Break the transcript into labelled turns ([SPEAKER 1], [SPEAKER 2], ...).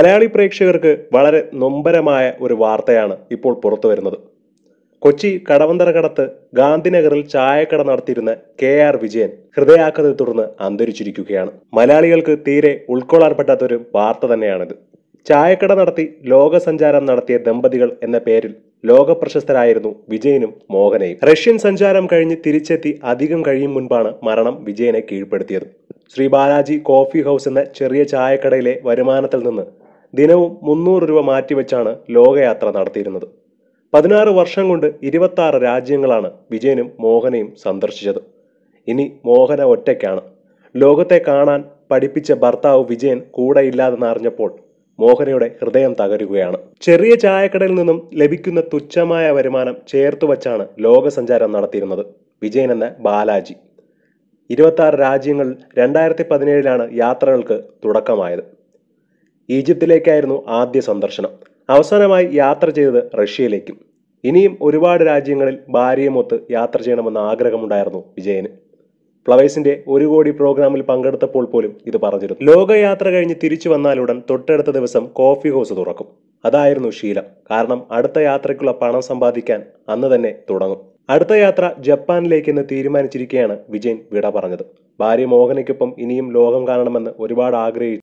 [SPEAKER 1] മലയാളി പ്രേക്ഷകർക്ക് വളരെ നൊമ്പരമായ ഒരു വാർത്തയാണ് ഇപ്പോൾ പുറത്തു വരുന്നത്. കൊച്ചി കടവന്തറക്കടത്ത് ഗാന്ധിനഗറിൽ ചായക്കട നടത്തിയിരുന്ന KR വിജയൻ ഹൃദയാഘാതത്തെ തുടർന്ന് അന്തരിച്ചിരിക്കുകയാണ്. മലയാളികൾക്ക് തീരെ ഉൾക്കൊള്ളാൻ പറ്റാത്തൊരു വാർത്ത തന്നെയാണിത്. ചായക്കട നടത്തി ലോകസഞ്ചാരം നടത്തിയ ദമ്പതികൾ എന്ന പേരിൽ ലോകപ്രശസ്തരായിരുന്നു വിജയനും മോഹനയും. റഷ്യൻ സഞ്ചാരം കഴിഞ്ഞ് തിരിച്ചെത്തി അധികം കഴിയും മുൻപാണ് മരണം വിജയനെ കീഴ്പ്പെടുത്തിയത്. ശ്രീ ബാലാജി കോഫി ഹൗസ് എന്ന ചെറിയ ചായക്കടയിലെ വരുമാനത്തിൽ നിന്ന് ദിനവും 300 രൂപ മാറ്റിവെച്ചാണ് ലോകയാത്ര നടത്തിയിരുന്നത്. 16 വർഷം കൊണ്ട് 26 രാജ്യങ്ങളാണ് വിജയനും മോഹനയും സന്ദർശിച്ചത്. ഇനി മോഹന ഒറ്റയ്ക്കാണ്. ലോകത്തെ കാണാൻ പഠിപ്പിച്ച ഭർത്താവ് വിജയൻ കൂടെയില്ലാതെന്ന് അറിഞ്ഞപ്പോൾ മോഹനയുടെ ഹൃദയം തകരുകയാണ്. ചെറിയ ചായക്കടയിൽ നിന്നും ലഭിക്കുന്ന തുച്ഛമായ വരുമാനം ചേർത്തു വച്ചാണ് ലോകസഞ്ചാരം നടത്തിയിരുന്നത് വിജയൻ എന്ന ബാലാജി. 26 രാജ്യങ്ങളിൽ 2017 യാത്രകൾക്ക് തുടക്കമായത്. ഈജിപ്തിലേക്കായിരുന്നു ആദ്യ സന്ദർശനം. അവസാനമായി യാത്ര ചെയ്തത് റഷ്യയിലേക്കും. ഇനിയും ഒരുപാട് രാജ്യങ്ങളിൽ ഭാര്യയുമൊത്ത് യാത്ര ചെയ്യണമെന്ന ആഗ്രഹമുണ്ടായിരുന്നു വിജയന്. ഫ്ലവേഴ്സിന്റെ 1 കോടി പ്രോഗ്രാമിൽ പങ്കെടുത്തപ്പോൾ പോലും ഇത് പറഞ്ഞിരുന്നു. ലോകയാത്ര കഴിഞ്ഞ് തിരിച്ചു വന്നാലുടൻ തൊട്ടടുത്ത ദിവസം കോഫി ഹൗസ് തുറക്കും. അതായിരുന്നു ശീലം. കാരണം അടുത്ത യാത്രയ്ക്കുള്ള പണം സമ്പാദിക്കാൻ അന്ന് തന്നെ തുടങ്ങും. അടുത്ത യാത്ര ജപ്പാനിലേക്കെന്ന് തീരുമാനിച്ചിരിക്കെയാണ് വിജയൻ വിട പറഞ്ഞത്. ഭാര്യ മോഹനയ്ക്കൊപ്പം ഇനിയും ലോകം കാണണമെന്ന് ഒരുപാട് ആഗ്രഹിച്ചു.